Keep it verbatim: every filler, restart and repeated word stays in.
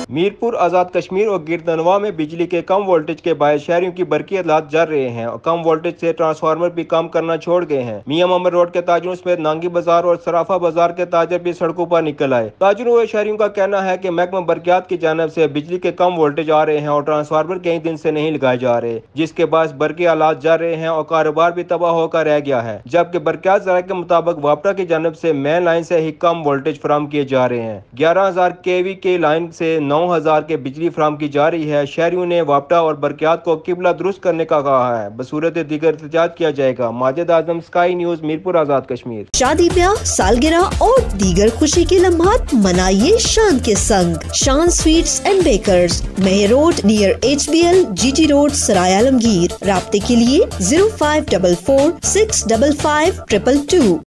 मीरपुर, आजाद कश्मीर और गिरदनवा में बिजली के कम वोल्टेज के बायस शहरियों की बरकी हालात जर रहे हैं और कम वोल्टेज से ट्रांसफार्मर भी काम करना छोड़ गए हैं। मियां मोहम्मद रोड के ताजरों समेत नांगी बाजार और सराफा बाजार के ताजर भी सड़कों पर निकल आए। ताजरों व शहरियों का कहना है कि महकमा बरकियात की जानिब से बिजली के कम वोल्टेज आ रहे हैं और ट्रांसफार्मर कई दिन से नहीं लगाए जा रहे, जिसके बाद बरकी हालात जर रहे हैं और कारोबार भी तबाह होकर रह गया है। जबकि बरकियात ज़राए के मुताबिक वापटा की जानिब से मेन लाइन से ही कम वोल्टेज फराम किए जा रहे हैं। ग्यारह हजार के वी के लाइन से नौ हजार के बिजली फराम की जा रही है। शहरियों ने वापटा और बरकियात को किबला दुरुस्त करने का कहा है। बसूरत दीगर एहतजाज किया जाएगा। Majid Azam, Sky News, Mirpur, Azad Kashmir. शादी, ब्याह, सालगिरह और दीगर खुशी के लम्हात मनाइए शान के संग। Shan sweets and bakers, Mehar road near H B L, G T road, Sarai Alamgir. राब्ते के लिए zero five double four six double five triple to.